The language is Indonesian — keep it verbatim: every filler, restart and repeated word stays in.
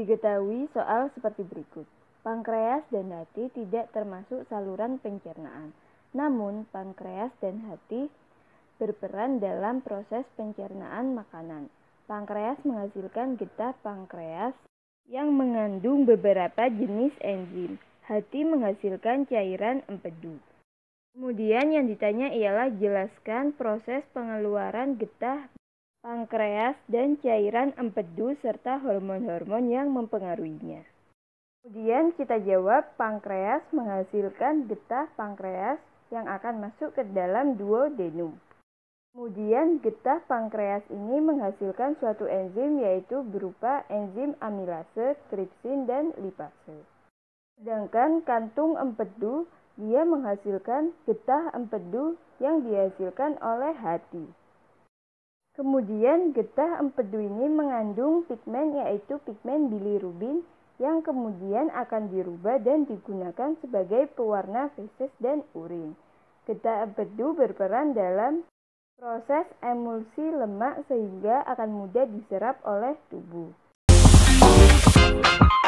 Diketahui soal seperti berikut. Pankreas dan hati tidak termasuk saluran pencernaan. Namun, pankreas dan hati berperan dalam proses pencernaan makanan. Pankreas menghasilkan getah pankreas yang mengandung beberapa jenis enzim. Hati menghasilkan cairan empedu. Kemudian yang ditanya ialah jelaskan proses pengeluaran getah pankreas dan cairan empedu serta hormon-hormon yang mempengaruhinya. Kemudian kita jawab, pankreas menghasilkan getah pankreas yang akan masuk ke dalam duodenum. Kemudian getah pankreas ini menghasilkan suatu enzim yaitu berupa enzim amilase, tripsin, dan lipase. Sedangkan kantung empedu dia menghasilkan getah empedu yang dihasilkan oleh hati. Kemudian getah empedu ini mengandung pigmen yaitu pigmen bilirubin yang kemudian akan dirubah dan digunakan sebagai pewarna feses dan urin. Getah empedu berperan dalam proses emulsi lemak sehingga akan mudah diserap oleh tubuh.